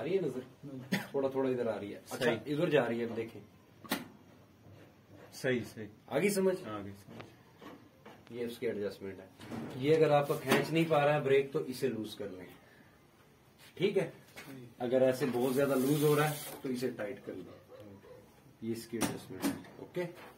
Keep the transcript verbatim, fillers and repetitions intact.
रही है नजर? थोड़ा थोड़ा इधर आ रही है। अच्छा इधर जा रही है, अब देखें। सही सही आगे समझ आगे समझ। ये उसकी एडजस्टमेंट है। ये अगर आपका खींच नहीं पा रहा है ब्रेक तो इसे लूज कर लें, ठीक है। अगर ऐसे बहुत ज्यादा लूज हो रहा है तो इसे टाइट कर लें। ये इसकी एडजस्टमेंट है। ओके।